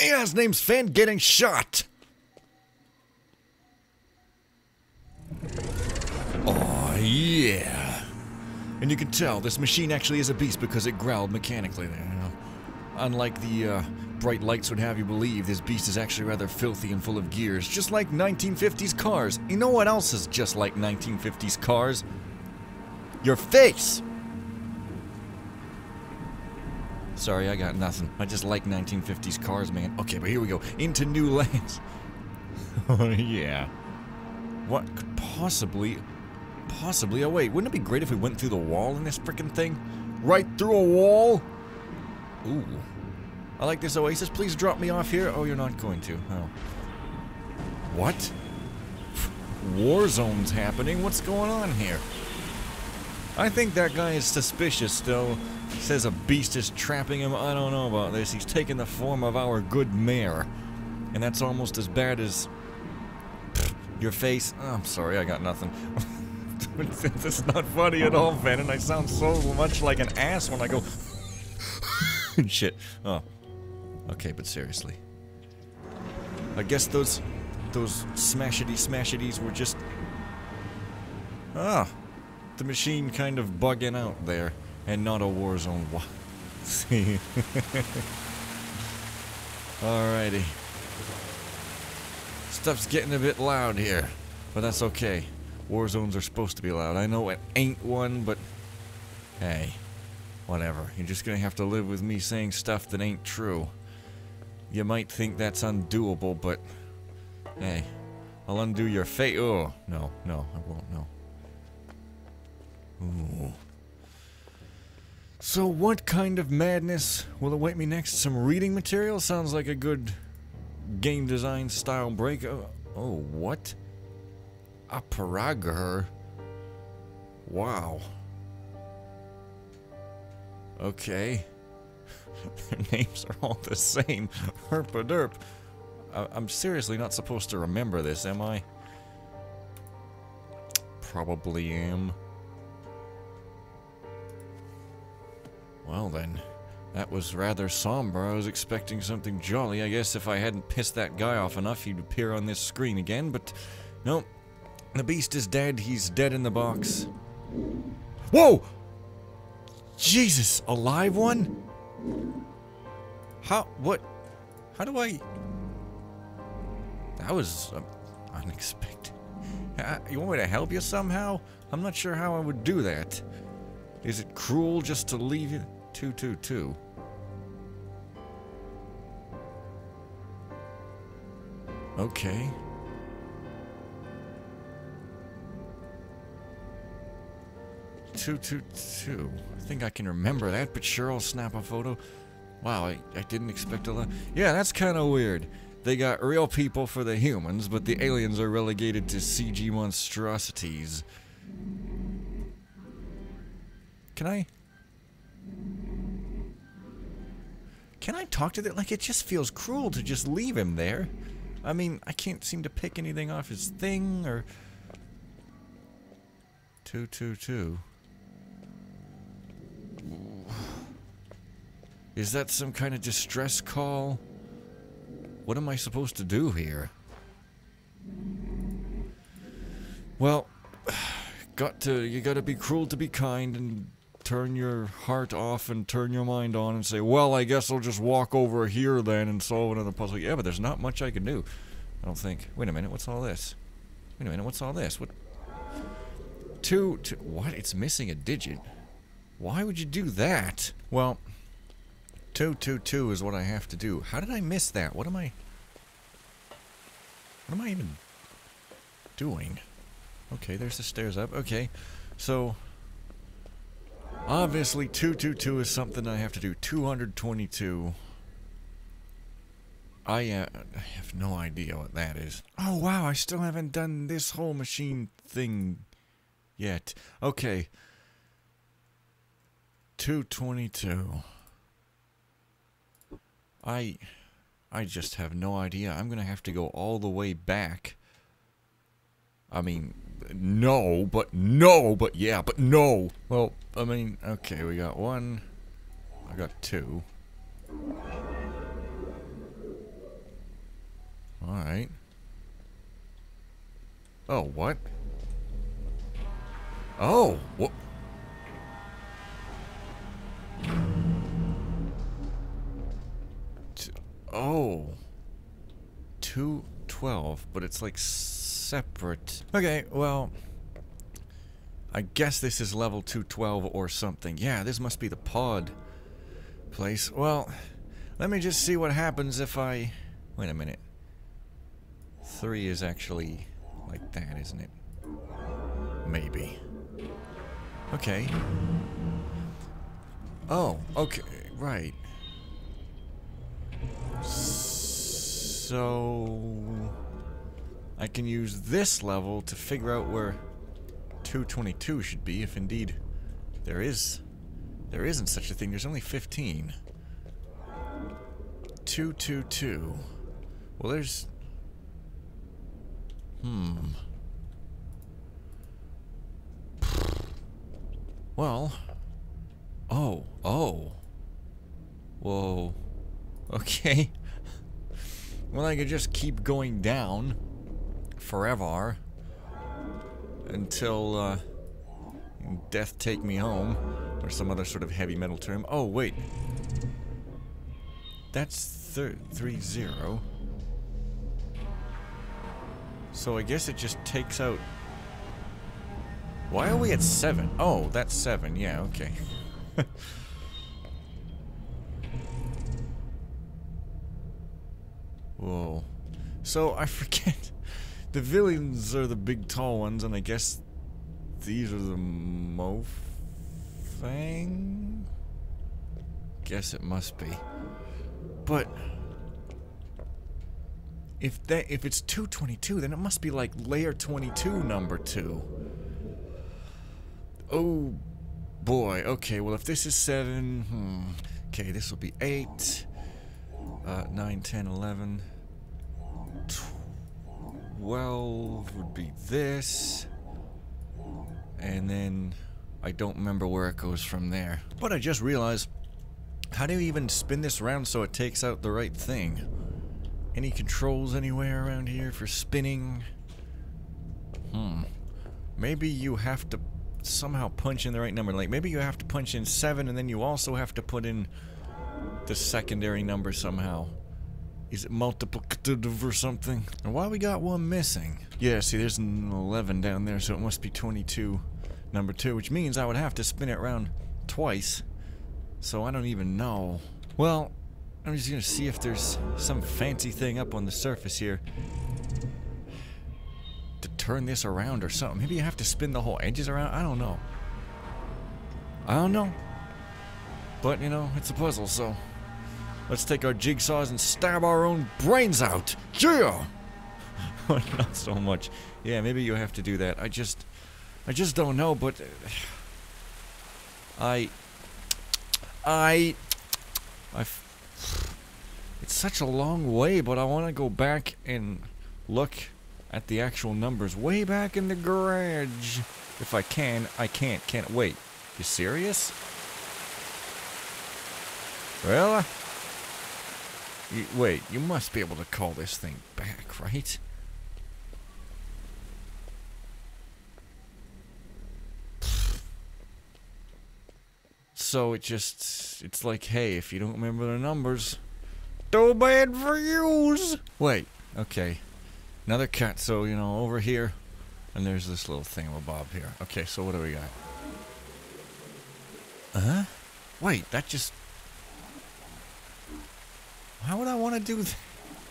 Yeah, his name's Fan getting shot. Oh, yeah. And you can tell this machine actually is a beast because it growled mechanically there, you know. Unlike the bright lights would have you believe, this beast is actually rather filthy and full of gears, just like 1950s cars. You know what else is just like 1950s cars? Your face! Sorry, I got nothing. I just like 1950s cars, man. Okay, but here we go. Into new lands. Oh, yeah. What could possibly... oh, wait. Wouldn't it be great if we went through the wall in this frickin' thing? Right through a wall? Ooh. I like this oasis. Please drop me off here. Oh, you're not going to. Oh. What? War zone's happening? What's going on here? I think that guy is suspicious still. Says a beast is trapping him. I don't know about this. He's taken the form of our good mayor. And that's almost as bad as... your face. Oh, I'm sorry, I got nothing. This is not funny at all, Venom. I sound so much like an ass when I go... shit. Oh. Okay, but seriously. I guess those smashity-smashities were just... Ah. The machine kind of bugging out there. And not a war zone. See? Alrighty. Stuff's getting a bit loud here. But that's okay. War zones are supposed to be loud. I know it ain't one, but... hey. Whatever. You're just gonna have to live with me saying stuff that ain't true. You might think that's undoable, but... hey. I'll undo your fate. Oh, no, I won't, no. Ooh. So what kind of madness will await me next? Some reading material? Sounds like a good game design style break. Oh, what? A paragrapher? Wow. Okay. Their names are all the same. Herpaderp. I'm seriously not supposed to remember this, am I? Probably am. Well then, that was rather somber. I was expecting something jolly. I guess if I hadn't pissed that guy off enough, he'd appear on this screen again, but no. The beast is dead. He's dead in the box. Whoa! Jesus, a live one? How, what? How do I... that was unexpected. You want me to help you somehow? I'm not sure how I would do that. Is it cruel just to leave you? 222. Okay. Two. I think I can remember that, but sure, I'll snap a photo. Wow, I didn't expect a lot. Yeah, that's kind of weird. They got real people for the humans, but the aliens are relegated to CG monstrosities. Can I talk to that? Like, it just feels cruel to just leave him there. I mean, I can't seem to pick anything off his thing, or... 222. Is that some kind of distress call? What am I supposed to do here? Well, you gotta be cruel to be kind, and turn your heart off and turn your mind on and say, well, I guess I'll just walk over here then and solve another puzzle. Yeah, but there's not much I can do. I don't think. Wait a minute, what's all this? Wait a minute, what's all this? What? Two, what? It's missing a digit. Why would you do that? Well, 222 is what I have to do. How did I miss that? What am I even doing? Okay, there's the stairs up. Okay, so obviously 222 is something I have to do. 222. I have no idea what that is. Oh wow, I still haven't done this whole machine thing yet. Okay. 222. I just have no idea. I'm gonna have to go all the way back. I mean, no, but yeah, but no. Well, I mean, okay, we got one. I got two. Oh, what? Oh, what? Oh. 212, but it's like separate. Okay, well, I guess this is level 212 or something. Yeah, this must be the pod place. Well, let me just see what happens if I... Wait a minute. 3 is actually like that, isn't it? Maybe. Okay. Oh, okay, right. So... I can use this level to figure out where 222 should be, if indeed there isn't such a thing. There's only 15. 222. Well, there's... Well... Oh. Whoa. Okay. Well, I could just keep going down forever until death take me home, or some other sort of heavy metal term. Oh, wait. That's 30. So I guess it just takes out... Why are we at 7? Oh, that's 7. Yeah, okay. Whoa. So I forget. The villains are the big tall ones, and I guess these are the Mofang? Guess it must be. But if it's 222, then it must be like layer 22 number 2. Oh boy. Okay, well if this is 7, okay, this will be 8, 9, 10, 11, 12 would be this, and then I don't remember where it goes from there. But I just realized, how do you even spin this around so it takes out the right thing? Any controls anywhere around here for spinning? Maybe you have to somehow punch in the right number. Like, maybe you have to punch in 7, and then you also have to put in the secondary number somehow. Is it multiplicative or something? And why we got 1 missing? Yeah, see, there's an 11 down there, so it must be 22, number 2, which means I would have to spin it around twice. So I don't even know. Well, I'm just gonna see if there's some fancy thing up on the surface here to turn this around or something. Maybe you have to spin the whole edges around. I don't know. But, you know, it's a puzzle, so let's take our jigsaws and stab our own brains out. Yeah! Not so much. Yeah, maybe you have to do that. I just don't know, but it's such a long way, but I want to go back and look at the actual numbers way back in the garage. If I can. I can't wait. You serious? Well, wait, you must be able to call this thing back, right? So it's like, hey, if you don't remember the numbers, too bad for yous. Wait, okay. Another cut, so, you know, over here, and there's this little thingamabob here. Okay, so what do we got? Wait, that just... How would I want to do that?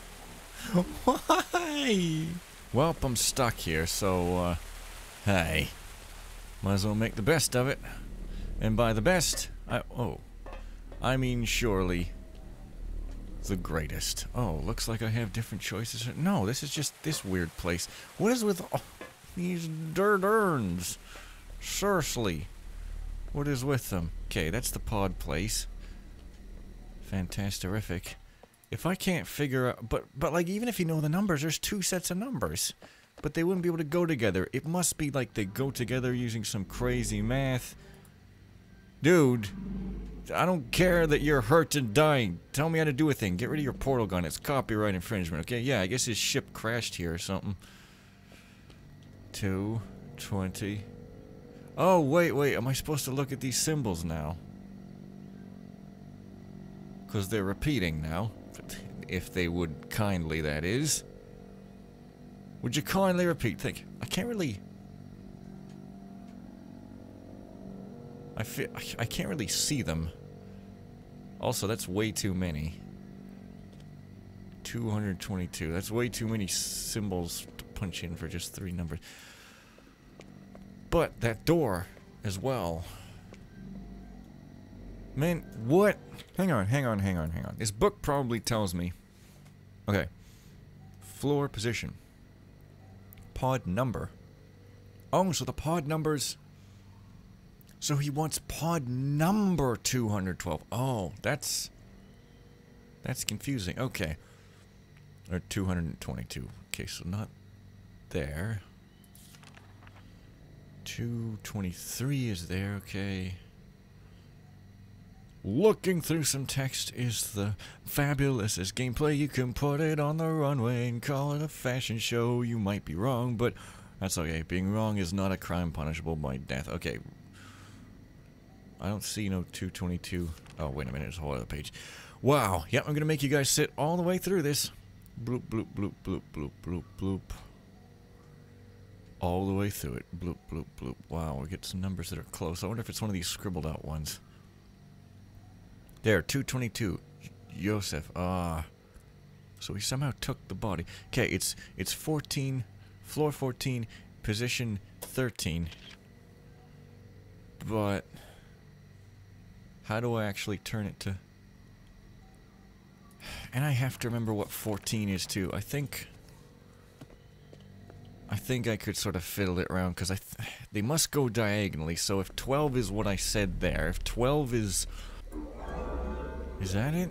Why? Well, I'm stuck here, so, hey. Might as well make the best of it. And by the best, I mean surely the greatest. Oh, looks like I have different choices. No, this is just this weird place. What is with all these dirt urns? Seriously. What is with them? Okay, that's the pod place. Fantastic. If I can't figure out... But like, even if you know the numbers, there's 2 sets of numbers. But they wouldn't be able to go together. It must be like they go together using some crazy math. Dude, I don't care that you're hurt and dying. Tell me how to do a thing. Get rid of your portal gun. It's copyright infringement, okay? Yeah, I guess his ship crashed here or something. 2, 20. Oh, wait. Am I supposed to look at these symbols now? Because they're repeating now. If they would kindly, that is. Would you kindly repeat? Think. I can't really... I can't really see them. Also, that's way too many. 222. That's way too many symbols to punch in for just 3 numbers. But that door as well. Man, what? Hang on. This book probably tells me. Okay. Floor position. Pod number. Oh, so the pod numbers... So he wants pod number 212. Oh, that's confusing. Okay. Or 222. Okay, so not there. 223 is there, okay. Looking through some text is the fabulous gameplay. You can put it on the runway and call it a fashion show. You might be wrong, but that's okay. Being wrong is not a crime punishable by death. Okay. I don't see no 222. Oh, wait a minute. There's a whole other page. Wow. Yep, I'm going to make you guys sit all the way through this. Bloop, bloop, bloop, bloop, bloop, bloop, bloop. All the way through it. Bloop, bloop, bloop. Wow, we get some numbers that are close. I wonder if it's one of these scribbled out ones. There, 222. Yosef. Ah. So he somehow took the body. Okay, it's 14, floor 14, position 13. But how do I actually turn it to... And I have to remember what 14 is too. I think I could sort of fiddle it around because they must go diagonally. So if 12 is what I said there, if 12 is that it?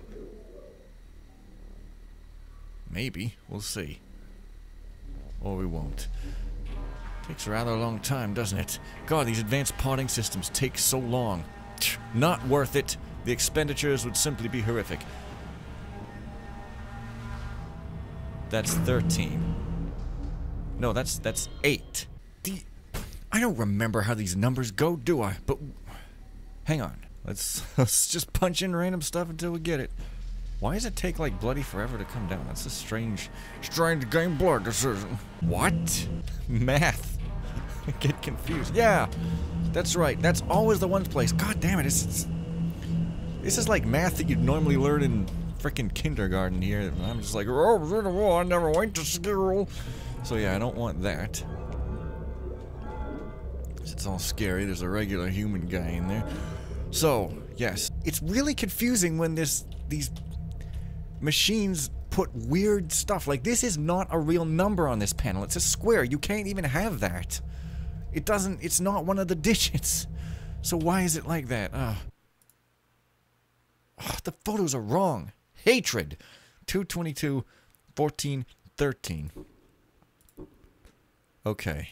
Maybe. We'll see. Or we won't. Takes a rather long time, doesn't it? God, these advanced potting systems take so long. Not worth it. The expenditures would simply be horrific. That's 13. No, that's 8. I don't remember how these numbers go, do I? But hang on. Let's just punch in random stuff until we get it. Why does it take like bloody forever to come down? That's a strange game blood decision. What? Math. I get confused. Yeah, that's right. That's always the one place. God damn it! This is like math that you'd normally learn in frickin' kindergarten here. I'm just like, oh, I never went to school. So yeah, I don't want that. It's all scary. There's a regular human guy in there. So, yes. It's really confusing when these machines put weird stuff. Like, this is not a real number on this panel. It's a square. You can't even have that. It's not one of the digits. So why is it like that? The photos are wrong. Hatred. 222, 14, 13. Okay.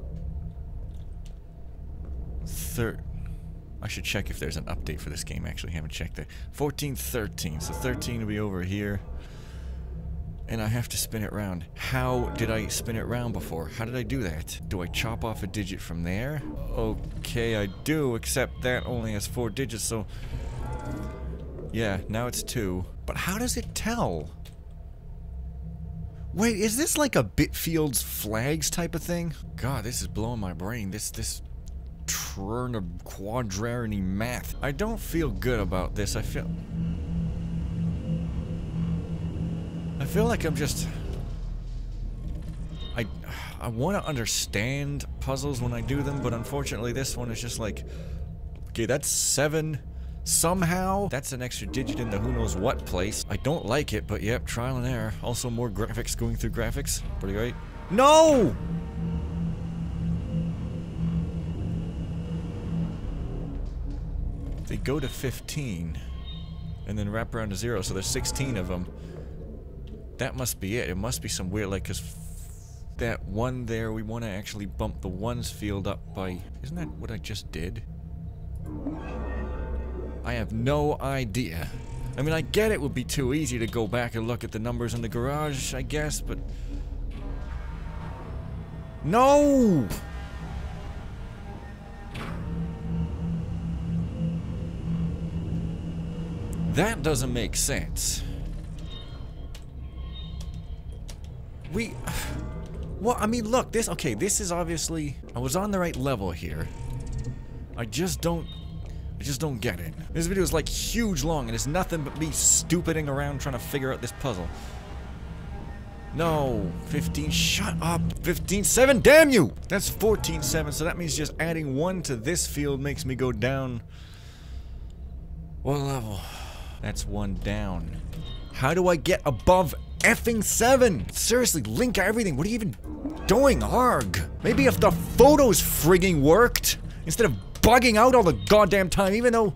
I should check if there's an update for this game. Actually, haven't checked it. 14, 13. So 13 will be over here. And I have to spin it round. How did I spin it round before? How did I do that? Do I chop off a digit from there? Okay, I do, except that only has 4 digits, so... Yeah, now it's 2. But how does it tell? Wait, is this like a Bitfield's flags type of thing? God, this is blowing my brain. This quadrarity math. I don't feel good about this. I feel like I'm just... I want to understand puzzles when I do them, but unfortunately this one is just like... Okay, that's 7. Somehow, that's an extra digit in the who knows what place. I don't like it, but yep, trial and error. Also more graphics going through graphics. Pretty great. No! They go to 15, and then wrap around to 0, so there's 16 of them. That must be it. It must be some weird, like, because that one there, we want to actually bump the ones field up by... Isn't that what I just did? I have no idea. I mean, I get it would be too easy to go back and look at the numbers in the garage, I guess, but... No! That doesn't make sense. Well, I mean, look, okay, this is obviously, I was on the right level here. I just don't get it. This video is like huge long and it's nothing but me stupiding around trying to figure out this puzzle. No, 15, shut up. 15-7, damn you! That's 14-7, so that means just adding 1 to this field makes me go down. What level? That's 1 down. How do I get above effing 7? Seriously, link everything. What are you even doing, Arg? Maybe if the photos frigging worked, instead of bugging out all the goddamn time, even though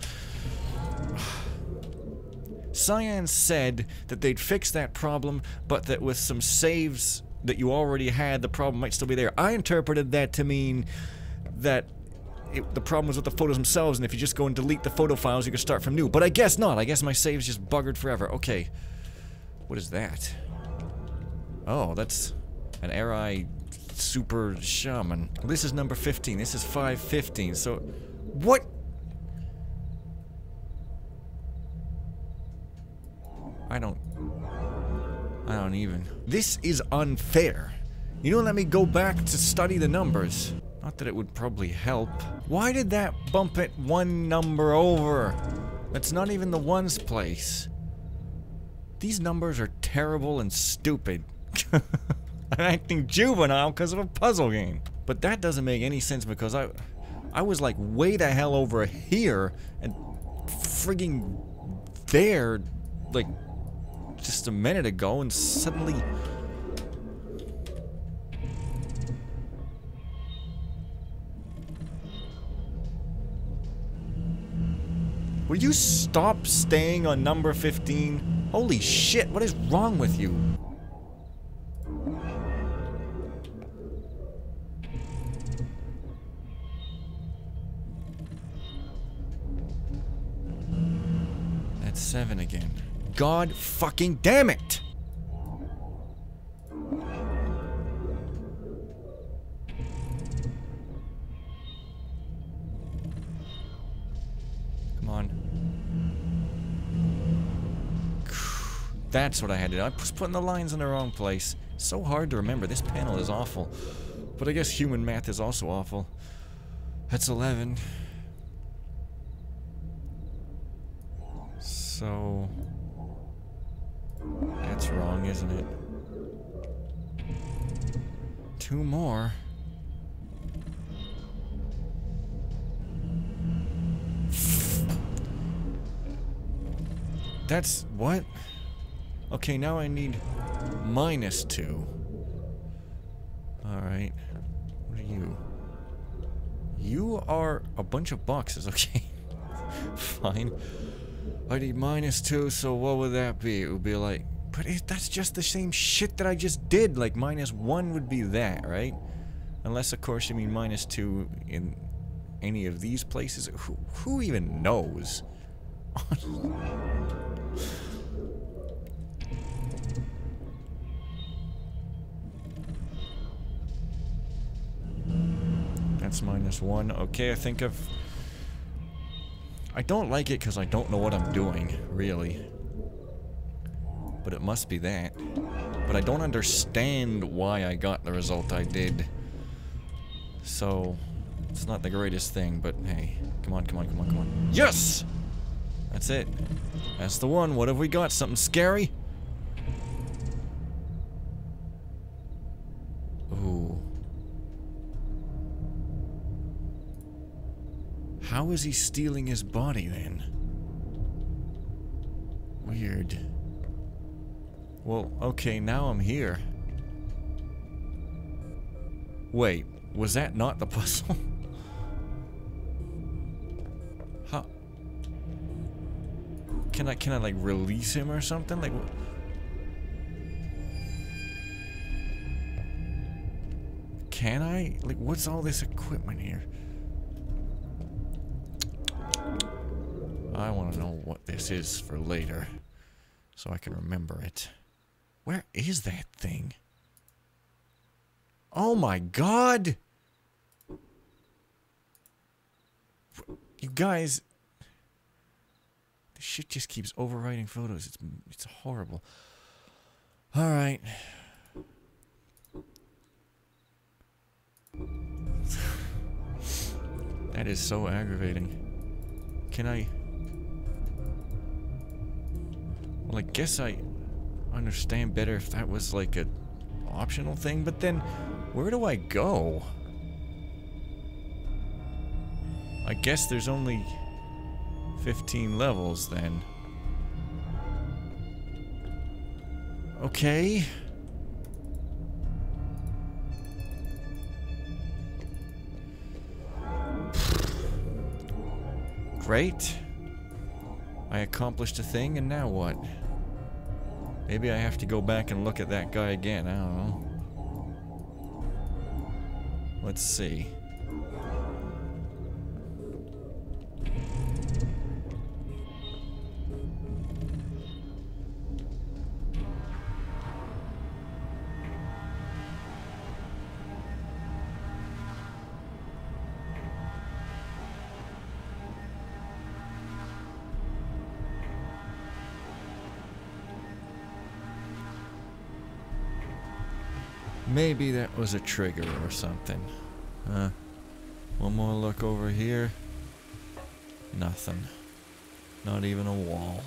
Cyan said that they'd fix that problem, but that with some saves that you already had, the problem might still be there. I interpreted that to mean that the problem was with the photos themselves, and if you just go and delete the photo files, you can start from new. But I guess not. I guess my save's just buggered forever. Okay. What is that? Oh, that's an Eri Super Shaman. This is number 15. This is 515. So, what? I don't even. This is unfair. You don't let me go back to study the numbers. Not that it would probably help. Why did that bump it 1 number over? That's not even the ones place. These numbers are terrible and stupid. I'm acting juvenile because of a puzzle game. But that doesn't make any sense because I was like way the hell over here and frigging there like just a minute ago, and suddenly will you stop staying on number 15? Holy shit, what is wrong with you? That's 7 again. God fucking damn it! Come on. That's what I had to do. I was putting the lines in the wrong place. So hard to remember. This panel is awful. But I guess human math is also awful. That's 11. So that's wrong, isn't it? 2 more. That's what? Okay, now I need -2. Alright. What are you? You are a bunch of boxes, okay. Fine. I need -2, so what would that be? It would be like... But that's just the same shit that I just did. Like, -1 would be that, right? Unless, of course, you mean -2 in any of these places. Who even knows? That's -1. Okay, I think I don't like it because I don't know what I'm doing, really. But it must be that. But I don't understand why I got the result I did. So, it's not the greatest thing, but hey. Come on, come on, come on, come on. Yes! That's it. That's the one. What have we got? Something scary? Ooh. How is he stealing his body, then? Weird. Well, okay, now I'm here. Wait, was that not the puzzle? How? Can I like release him or something? Like what? Can I? Like, what's all this equipment here? I want to know what this is for later, so I can remember it. Where is that thing? Oh my god! You guys... This shit just keeps overwriting photos. It's horrible. Alright. That is so aggravating. Can I... Well, I guess I understand better if that was like a optional thing, but then where do I go? I guess there's only 15 levels then. Okay. Great. I accomplished a thing, and now what? Maybe I have to go back and look at that guy again. I don't know. Let's see. Maybe that was a trigger or something. One more look over here. Nothing. Not even a wall.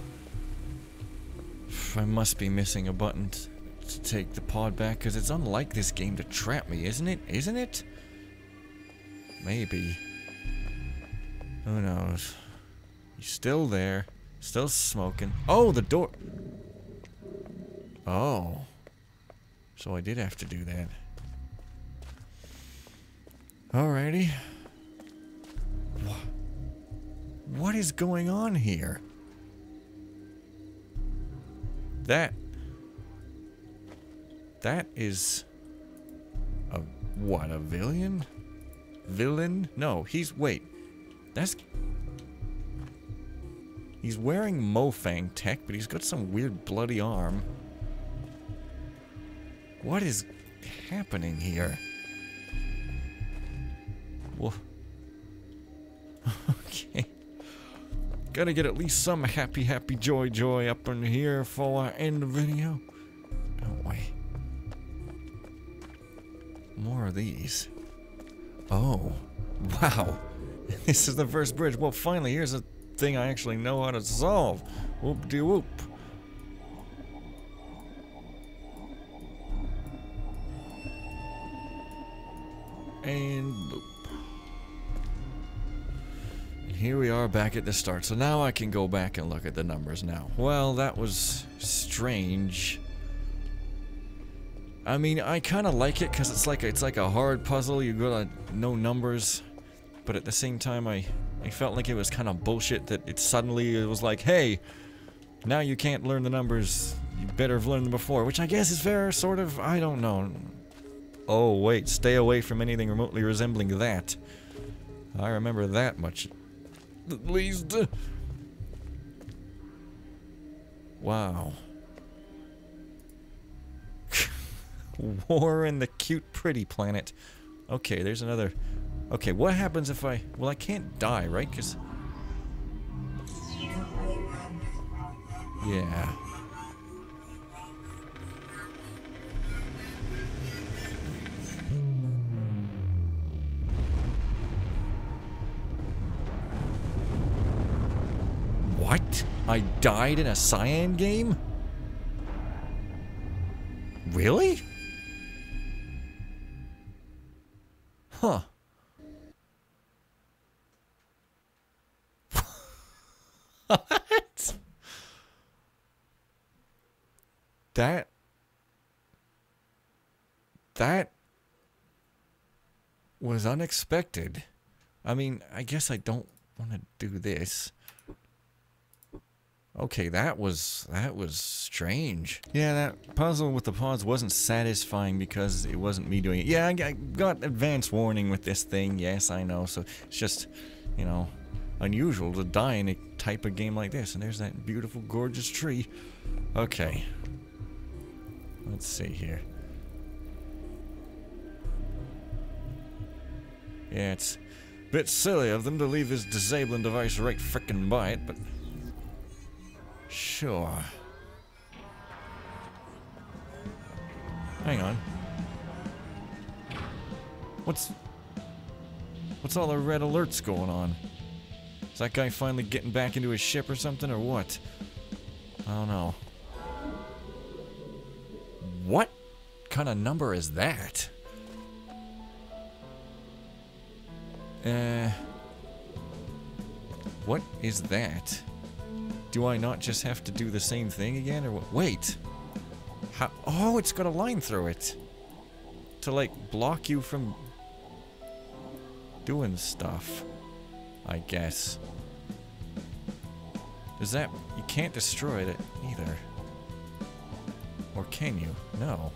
I must be missing a button to take the pod back, because it's unlike this game to trap me, isn't it? Isn't it? Maybe. Who knows? He's still there. Still smoking. Oh, the door. Oh. So I did have to do that. Alrighty. What is going on here? That is a what, a villain? Villain? No, wait. He's wearing Mofang tech, but he's got some weird bloody arm. What is happening here? Well, okay. Gotta get at least some happy joy up in here before I end the video. Don't we? More of these. Oh. Wow. This is the first bridge. Well, finally, here's a thing I actually know how to solve. Whoop-de-whoop. And boop. And here we are back at the start. So now I can go back and look at the numbers now. Well, that was strange. I mean, I kind of like it because it's like a hard puzzle. You gotta know numbers, but at the same time, I felt like it was kind of bullshit that it was like, hey, now you can't learn the numbers. You better have learned them before, which I guess is fair, sort of. I don't know. Oh, wait, stay away from anything remotely resembling that. I remember that much. At least. Wow. War in the cute pretty planet. Okay, there's another. Okay, what happens if I... Well, I can't die, right? Because... Yeah. What? I died in a cyan game? Really? Huh. What? That was unexpected. I mean, I guess I don't want to do this. Okay, that was strange. Yeah, that puzzle with the pods wasn't satisfying because it wasn't me doing it. Yeah, I got advance warning with this thing. Yes, I know. So it's just, you know, unusual to die in a type of game like this. And there's that beautiful, gorgeous tree. Okay. Let's see here. Yeah, it's a bit silly of them to leave this disabling device right frickin' by it, but... Sure. Hang on. What's all the red alerts going on? Is that guy finally getting back into his ship or something, or what? I don't know. What kind of number is that? What is that? Do I not just have to do the same thing again, or what? Wait! How? Oh, it's got a line through it! To, like, block you from doing stuff, I guess. Does that... You can't destroy it either. Or can you? No.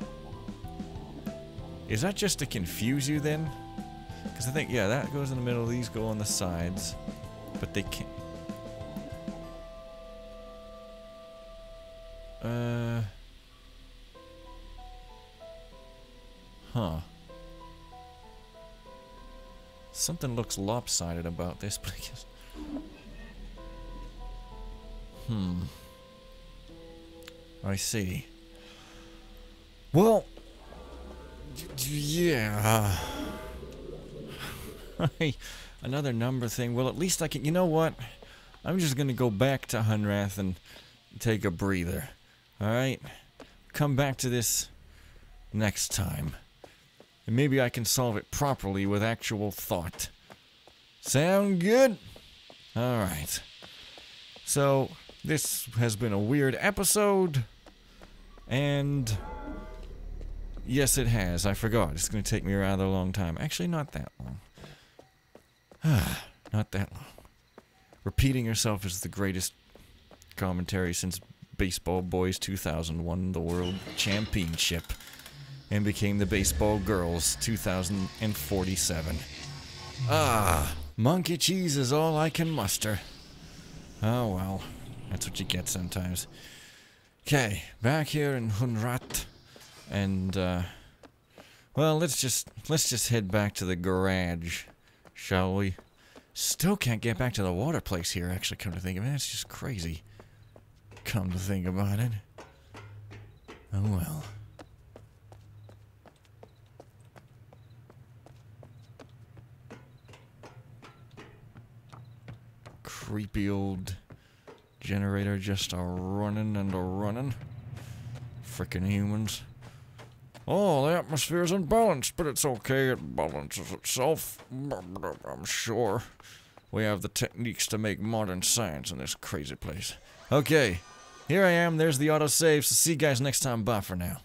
Is that just to confuse you then? Because I think, yeah, that goes in the middle, these go on the sides. But they can't... Huh. Something looks lopsided about this, but I guess... I see. Well... Yeah... Another number thing. Well, at least I can... You know what? I'm just gonna go back to Hunrath and take a breather. Alright? Come back to this next time. And maybe I can solve it properly with actual thought. Sound good? Alright. So, this has been a weird episode. And... Yes, it has. I forgot. It's going to take me a rather long time. Actually, not that long. Not that long. Repeating yourself is the greatest commentary since Baseball Boys 2000 won the World Championship and became the Baseball Girls 2047. Monkey cheese is all I can muster. Oh well, that's what you get sometimes. Okay, back here in Hunrat. And, well, let's just head back to the garage, shall we? Still can't get back to the water place here, actually, come to think of it. It's just crazy. Come to think about it. Oh, well. Creepy old generator just a-running and a-running. Frickin' humans. Oh, the atmosphere's unbalanced, but it's okay, it balances itself. I'm sure we have the techniques to make modern science in this crazy place. Okay, here I am, there's the autosave, so see you guys next time, bye for now.